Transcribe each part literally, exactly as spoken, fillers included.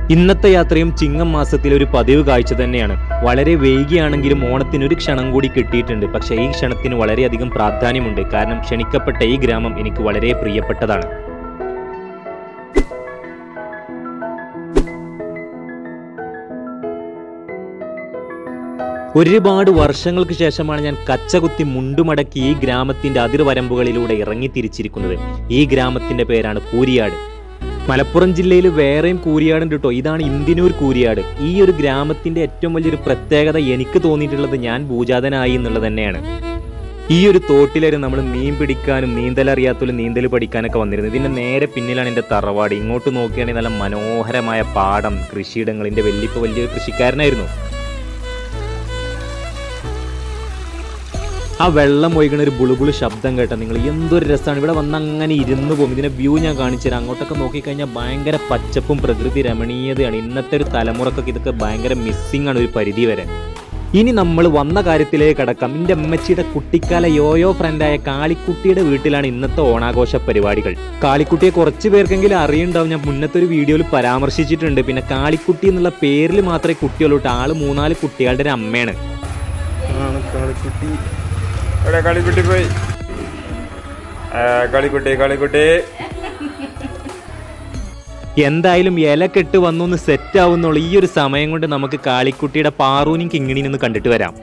ഇന്നത്തെ യാത്രയും ചിങ്ങം മാസത്തിലെ ഒരു പതിവ് കാഴ്ച തന്നെയാണ്. വളരെ വൈകിയാണെങ്കിലും ഓണത്തിന് ഒരു ക്ഷണം കൂടി കിട്ടിയിട്ടുണ്ട്. പക്ഷേ ഈ ക്ഷണത്തിന് വളരെയധികം പ്രാധാന്യമുണ്ട്. കാരണം ക്ഷണിക്കപ്പെട്ട ഈ ഗ്രാമം എനിക്ക് വളരെ പ്രിയപ്പെട്ടതാണ്. ഒരുപാട് വർഷങ്ങൾക്ക് ശേഷമാണ് ഞാൻ കച്ചകുത്തി മുണ്ടുമടക്കി ഈ ഗ്രാമത്തിന്റെ അതിർവരമ്പുകളിലൂടെ ഇറങ്ങി തിരിച്ചിരിക്കുന്നത്. ഈ ഗ്രാമത്തിന്റെ പേരാണ് കൂരിയാട്. മലപ്പുറം ജില്ലയിൽ വേറെയും കൂരിയാടുണ്ട് കേട്ടോ. ഇതാണ് ഇന്ത്യനൂർ കൂരിയാട്. ഈ ഒരു ഗ്രാമത്തിന്റെ ഏറ്റവും വലിയൊരു പ്രത്യേകത എനിക്ക് തോന്നിയിട്ടുള്ളത് ഞാൻ ഭൂജാതനായി എന്നുള്ളത് തന്നെയാണ്. ഈ ഒരു തോട്ടിലായിരുന്നു നമ്മൾ മീൻ പിടിക്കാനും നീന്തലറിയാത്തൊരു നീന്തൽ പഠിക്കാനൊക്കെ വന്നിരുന്നത്. ഇതിന്റെ നേരെ പിന്നിലാണ് എൻ്റെ തറവാട്. ഇങ്ങോട്ട് നോക്കുകയാണെങ്കിൽ നല്ല മനോഹരമായ പാടം, കൃഷിയിടങ്ങൾ. എൻ്റെ വല്യപ്പ വലിയ കൃഷിക്കാരനായിരുന്നു. ആ വെള്ളം ഒഴുകുന്ന ഒരു ബുളുബുളു ശബ്ദം കേട്ടോ നിങ്ങൾ, എന്തൊരു രസമാണ്. ഇവിടെ വന്ന് അങ്ങനെ ഇരുന്ന് പോകും. ഇതിൻ്റെ വ്യൂ ഞാൻ കാണിച്ചു തരാം. അങ്ങോട്ടൊക്കെ നോക്കിക്കഴിഞ്ഞാൽ ഭയങ്കര പച്ചപ്പും പ്രകൃതി രമണീയതയാണ്. ഇന്നത്തെ ഒരു തലമുറക്കൊക്കെ ഇതൊക്കെ ഭയങ്കര മിസ്സിംഗ് ആണ് ഒരു പരിധി വരെ. ഇനി നമ്മൾ വന്ന കാര്യത്തിലേക്ക് കടക്കാം. എൻ്റെ അമ്മച്ചിയുടെ കുട്ടിക്കാല യോയോ ഫ്രണ്ടായ കാളിക്കുട്ടിയുടെ വീട്ടിലാണ് ഇന്നത്തെ ഓണാഘോഷ പരിപാടികൾ. കാളിക്കുട്ടിയെ കുറച്ച് പേർക്കെങ്കിലും അറിയുണ്ടാവും. ഞാൻ മുന്നത്തെ ഒരു വീഡിയോയിൽ പരാമർശിച്ചിട്ടുണ്ട്. പിന്നെ കാളിക്കുട്ടി എന്നുള്ള പേരിൽ മാത്രമേ കുട്ടിയുള്ളൂ. ആള് മൂന്നാല് കുട്ടികളുടെ ഒരു അമ്മയാണ്. കാളിക്കുട്ടി എവിടെ? കളിക്കുട്ടി പോയി. കളിക്കുട്ടി കളിക്കുട്ടി എന്തായാലും ഇല കെട്ട് വന്നൊന്ന് സെറ്റ് ആവുന്നുള്ളൂ. ഈ ഒരു സമയം കൊണ്ട് നമുക്ക് കാളിക്കുട്ടിയുടെ പാറൂനും കിങ്ങിണിയും ഒന്ന് കണ്ടിട്ട് വരാം.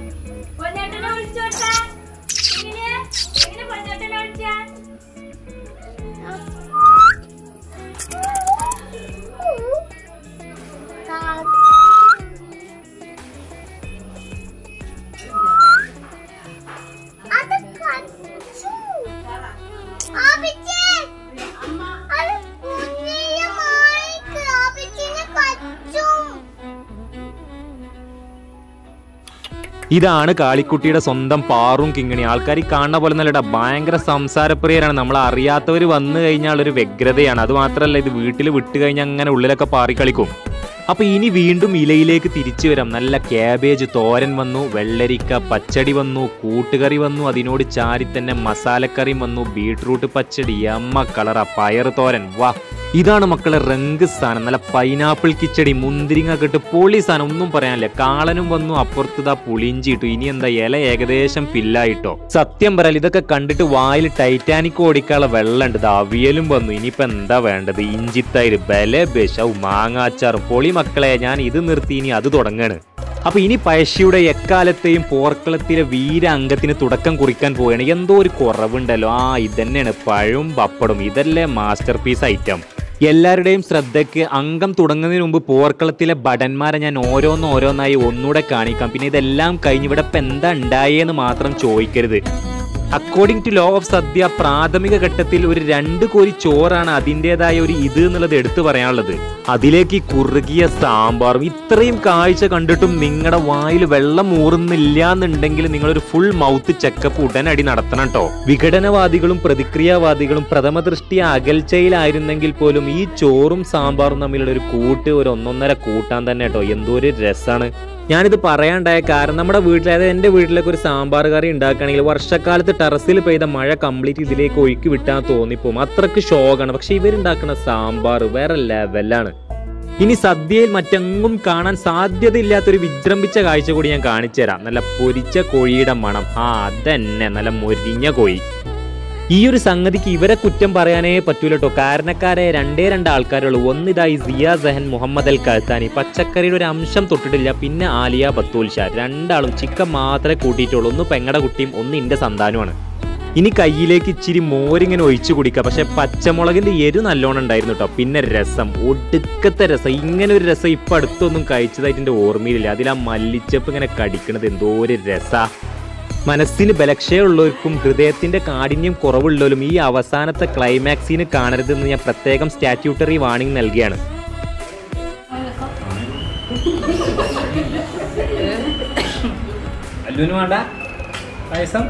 ഇതാണ് കാളിക്കുട്ടിയുടെ സ്വന്തം പാറും കിങ്ങിണി. ആൾക്കാർ ഈ കാണുന്ന പോലെ നല്ലടാ ഭയങ്കര സംസാരപ്രിയരാണ്. നമ്മൾ അറിയാത്തവർ വന്നു കഴിഞ്ഞാൽ ഒരു വ്യഗ്രതയാണ്. അത് മാത്രമല്ല, ഇത് വീട്ടിൽ വിട്ട് കഴിഞ്ഞാൽ അങ്ങനെ ഉള്ളിലൊക്കെ പാറി കളിക്കും. അപ്പൊ ഇനി വീണ്ടും ഇലയിലേക്ക് തിരിച്ചു വരാം. നല്ല ക്യാബേജ് തോരൻ വന്നു, വെള്ളരിക്ക പച്ചടി വന്നു, കൂട്ടുകറി വന്നു, അതിനോട് ചാരി തന്നെ മസാലക്കറിയും വന്നു, ബീട്രൂട്ട് പച്ചടി, അമ്മ കളറ പയർ തോരൻ. വാ, ഇതാണ് മക്കളെ റങ്ക് സ്ഥാനം. നല്ല പൈനാപ്പിൾ കിച്ചടി, മുന്തിരിങ്ങ കിട്ട് പൊളി സാധനം, ഒന്നും പറയാനില്ല. കാളനും വന്നു, അപ്പുറത്ത് പുളിഞ്ചി ഇട്ടു. ഇനി എന്താ, ഇല ഏകദേശം ഫില്ലായിട്ടോ. സത്യം പറയാൽ ഇതൊക്കെ കണ്ടിട്ട് വായിൽ ടൈറ്റാനിക് ഓടിക്കാനുള്ള വെള്ളം ഉണ്ട്. അവിയലും വന്നു. ഇനിയിപ്പോ എന്താ വേണ്ടത്? ഇഞ്ചിത്തൈര്, ബല ബെഷവും മാങ്ങാച്ചാറും. പൊളി മക്കളെ, ഞാൻ ഇത് നിർത്തി ഇനി അത് തുടങ്ങാണ്. അപ്പൊ ഇനി പഴശ്ശിയുടെ എക്കാലത്തെയും പോർക്കളത്തിലെ വീര അംഗത്തിന് തുടക്കം കുറിക്കാൻ പോവുകയാണ്. എന്തോ ഒരു കുറവുണ്ടല്ലോ. ആ ഇതന്നെയാണ് പഴവും പപ്പടും. ഇതല്ലേ മാസ്റ്റർ പീസ് ഐറ്റം. എല്ലാവരുടെയും ശ്രദ്ധയ്ക്ക് അംഗം തുടങ്ങുന്നതിന് മുമ്പ് പോർക്കളത്തിലെ ഭടന്മാരെ ഞാൻ ഓരോന്ന് ഓരോന്നായി ഒന്നുകൂടെ കാണിക്കാം. പിന്നെ ഇതെല്ലാം കഴിഞ്ഞ് ഇവിടെ ഇപ്പം എന്താ ഉണ്ടായെന്ന് മാത്രം ചോദിക്കരുത്. According to law of sadya പ്രാഥമിക ഘട്ടത്തിൽ ഒരു രണ്ട് കോരി ചോറാണ് അതിൻ്റെതായ ഒരു ഇത് എന്നുള്ളത് എടുത്തു പറയാനുള്ളത്. അതിലേക്ക് ഈ കുറുകിയ സാമ്പാറും. ഇത്രയും കാഴ്ച കണ്ടിട്ടും നിങ്ങളുടെ വായിൽ വെള്ളം ഊറുന്നില്ല എന്നുണ്ടെങ്കിൽ നിങ്ങളൊരു ഫുൾ മൗത്ത് ചെക്കപ്പ് ഉടനടി നടത്തണം കേട്ടോ. വിഘടനവാദികളും പ്രതിക്രിയാവാദികളും പ്രഥമ ദൃഷ്ടിയ അകൽച്ചയിലായിരുന്നെങ്കിൽ പോലും ഈ ചോറും സാമ്പാറും തമ്മിലുള്ള ഒരു കൂട്ട് ഒരു ഒന്നൊന്നര കൂട്ടാൻ തന്നെ കേട്ടോ. എന്തോ ഒരു രസമാണ്. ഞാനിത് പറയാണ്ടായ കാരണം നമ്മുടെ വീട്ടിൽ, അതായത് എൻ്റെ വീട്ടിലൊക്കെ ഒരു സാമ്പാർ കറി ഉണ്ടാക്കുകയാണെങ്കിൽ വർഷക്കാലത്ത് ടെറസിൽ പെയ്ത മഴ കംപ്ലീറ്റ് ഇതിലേക്ക് ഒഴുക്കി വിട്ടാൻ തോന്നിപ്പോവും. അത്രയ്ക്ക് ഷോക്കാണ്. പക്ഷെ ഇവരുണ്ടാക്കുന്ന സാമ്പാർ വേറെ ലെവലാണ്. ഇനി സദ്യയിൽ മറ്റെങ്ങും കാണാൻ സാധ്യതയില്ലാത്തൊരു വിജൃംഭിച്ച കാഴ്ച കൂടി ഞാൻ കാണിച്ചു തരാം. നല്ല പൊരിച്ച കോഴിയുടെ മണം. ആ അതന്നെ, നല്ല മൊരിഞ്ഞ കോഴി. ഈ ഒരു സംഗതിക്ക് ഇവരെ കുറ്റം പറയാനേ പറ്റൂല കേട്ടോ. കാരണക്കാരെ രണ്ടേ രണ്ട് ആൾക്കാരുള്ളൂ. ഒന്നിതായി സിയ ജഹൻ, മുഹമ്മദ് അൽ കഹ്താനി. പച്ചക്കറിയുടെ ഒരു അംശം തൊട്ടിട്ടില്ല. പിന്നെ ആലിയ ബത്തൂൽ ഷാ. രണ്ടാളും ചിക്കൻ മാത്രമേ കൂട്ടിയിട്ടുള്ളൂ. ഒന്ന് പെങ്ങടെ കുട്ടിയും ഒന്ന് എൻ്റെ സന്താനമാണ്. ഇനി കയ്യിലേക്ക് ഇച്ചിരി മോരിങ്ങനെ ഒഴിച്ചു കുടിക്കുക. പക്ഷെ പച്ചമുളകിന്റെ എരു നല്ലോണം ഉണ്ടായിരുന്നു കേട്ടോ. പിന്നെ രസം, ഒടുക്കത്തെ രസം. ഇങ്ങനെ ഒരു രസം ഇപ്പം അടുത്തൊന്നും കഴിച്ചതായിട്ട് എൻ്റെ ഓർമ്മയിലില്ല. അതിൽ ആ മല്ലിച്ചപ്പ് ഇങ്ങനെ കടിക്കണത് എന്തോ ഒരു രസാ. മനസ്സിന് ബലക്ഷയമുള്ളവർക്കും ഹൃദയത്തിന്റെ കാഠിന്യം കുറവുള്ളവരും ഈ അവസാനത്തെ ക്ലൈമാക്സിന് കാണരുതെന്ന് ഞാൻ പ്രത്യേകം സ്റ്റാറ്റ്യൂട്ടറി വാണിംഗ് നൽകിയാണ്. അല്ലുവിന് വേണ്ട പായസം.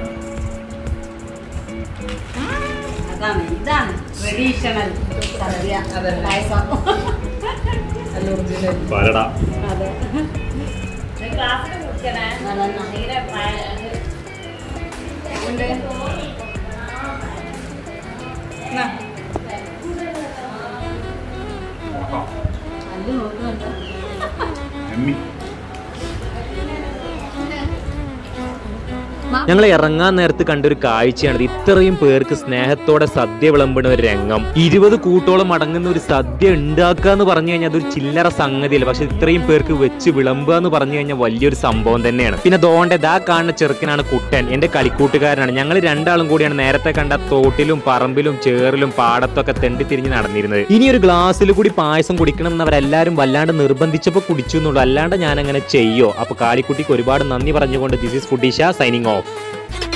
ഞങ്ങൾ ഇറങ്ങാൻ നേരത്ത് കണ്ടൊരു കാഴ്ചയാണ് ഇത്രയും പേർക്ക് സ്നേഹത്തോടെ സദ്യ വിളമ്പുന്ന ഒരു രംഗം. ഇരുപത് കൂട്ടോളം അടങ്ങുന്ന ഒരു സദ്യ ഉണ്ടാക്കുക എന്ന് പറഞ്ഞു കഴിഞ്ഞാൽ അതൊരു ചില്ലറ സംഗതിയല്ല. പക്ഷെ ഇത്രയും പേർക്ക് വെച്ച് വിളമ്പുക എന്ന് പറഞ്ഞു കഴിഞ്ഞാൽ വലിയൊരു സംഭവം തന്നെയാണ്. പിന്നെ ദോണ്ടെ ദാ കാണുന്ന ചെറുക്കനാണ് കുട്ടൻ, എന്റെ കളിക്കൂട്ടുകാരനാണ്. ഞങ്ങൾ രണ്ടാളും കൂടിയാണ് നേരത്തെ കണ്ട തോട്ടിലും പറമ്പിലും ചേറിലും പാടത്തൊക്കെ തെണ്ടി തിരിഞ്ഞ് നടന്നിരുന്നത്. ഇനി ഒരു ഗ്ലാസ്സിൽ കൂടി പായസം കുടിക്കണം എന്ന് അവരെല്ലാവരും വല്ലാണ്ട് നിർബന്ധിച്ചപ്പോൾ കുടിച്ചു എന്നുള്ളൂ, അല്ലാണ്ട് ഞാൻ അങ്ങനെ ചെയ്യോ. അപ്പൊ കാളിക്കുട്ടിക്ക് ഒരുപാട് നന്ദി പറഞ്ഞുകൊണ്ട് ദിസ് ഈസ് ഫുഡീഷ സൈനിങ് ഓഫ്.